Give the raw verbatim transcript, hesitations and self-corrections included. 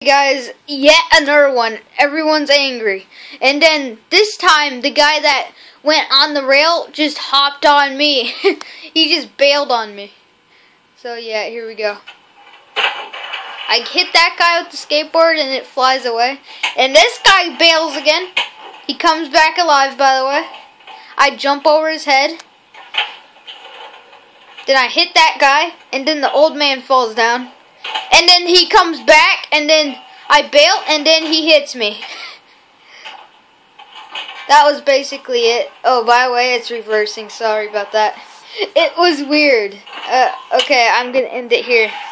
Guys, yet another one. Everyone's angry. And then this time, the guy that went on the rail just hopped on me. He just bailed on me. So yeah, here we go. I hit that guy with the skateboard and it flies away. And this guy bails again. He comes back alive, by the way. I jump over his head. Then I hit that guy, and then the old man falls down. And then he comes back, and then I bail, and then he hits me. That was basically it. Oh, by the way, it's reversing. Sorry about that. It was weird. Uh, okay, I'm going to end it here.